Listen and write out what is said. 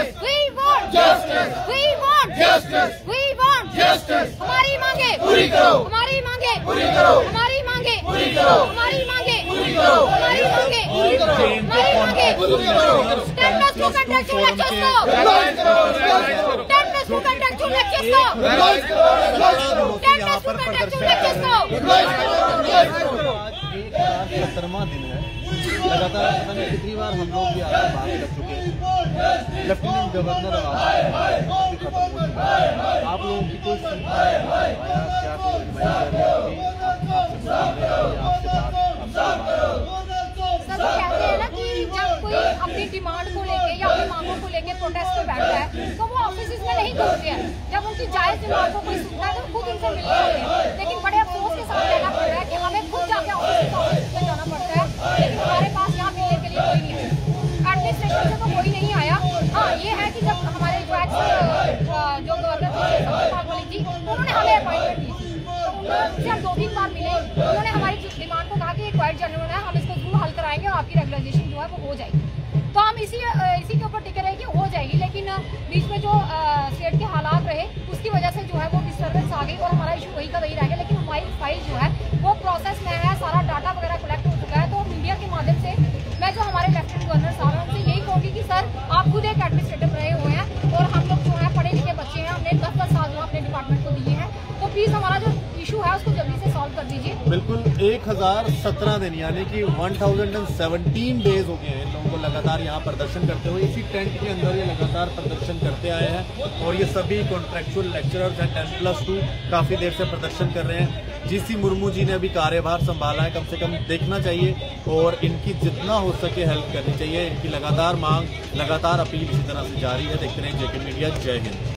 justice. We want justice. We want justice. We want justice. हमारी मांगे पूरी करो. हमारी मांगे पूरी करो. हमारी मांगे पूरी करो. हमारी मांगे पूरी करो. हमारी मांगे पूरी करो. हमारी मांगे पूरी करो. 10 plus 2 contractual lectures को. 10 plus 2 contractual lectures को. 10 plus 2 contractual lectures को. 17वां दिन है, लगातार पता नहीं कितनी बार हम लोग भी आगे बात कर चुके हैं। लेफ्टिनेंट गवर्नर आप लोगों की कोई सुनता है क्या सर कहते हैं ना कि जब कोई अपनी डिमांड को लेके या अपनी मांगों को लेके प्रोटेस्ट पे बैठता है तो वो ऑफिस में नहीं घूमते हैं। जब उनकी जायज डिमांड को कोई सुनता है तो खुद उनसे मिलते हैं, लेकिन बड़े अफसोस के साथ कहना पड़ रहा है कि हमें खुद जाके ऑफिस में जाना पड़ता है, लेकिन हमारे पास यहाँ मिलने के लिए कोई नहीं है। एडमिनिस्ट्रेशन से तो कोई नहीं आया। हाँ, ये है कि जब हमारे जो गवर्नर जी उन्होंने हमें अपॉइंटमेंट दी थी तो उनसे हम 2-3 बार मिले। उन्होंने हमारी डिमांड को कहा कि क्वाइट जनरल है, हम इसको जरूर हल कराएंगे और आपकी रेगुलराइजेशन जो है वो हो जाएगी। तो हम इसी के ऊपर टिके रहे कि हो जाएगी, लेकिन बीच में जो स्टेट के हालात रहे उसकी वजह से जो है वो डिस्टर्बेंस आ गई और हमारा इशू वही का वही रह गया। लेकिन हमारी फाइल जो है वो प्रोसेस में है, सारा डाटा वगैरह कलेक्ट हो चुका है। तो मीडिया के माध्यम से मैं जो हमारे लेफ्टिनेंट गवर्नर साहब हैं उनसे यही कहूँगी कि सर आप खुद एक एडमिनिस्ट्रेटिव रहे हुए हैं और हम लोग जो है पढ़े लिखे बच्चे हैं, हमने 10-10 साल जो अपने डिपार्टमेंट को दिए हैं, तो प्लीज हमारा जो इशू है उसको जल्दी से सॉल्व कर दीजिए। बिल्कुल 1017 दिन यानी कि 1017 डेज हो गए हैं इन लोगों को लगातार यहाँ प्रदर्शन करते हुए। इसी टेंट के अंदर ये लगातार प्रदर्शन करते आए हैं और ये सभी कॉन्ट्रैक्चुअल लेक्चरर्स हैं 10+2 काफी देर से प्रदर्शन कर रहे हैं। जीसी मुर्मू जी ने अभी कार्यभार संभाला है, कम से कम देखना चाहिए और इनकी जितना हो सके हेल्प करनी चाहिए। इनकी लगातार मांग, लगातार अपील इसी तरह से जारी है। देखते रहें जेके मीडिया। जय हिंद।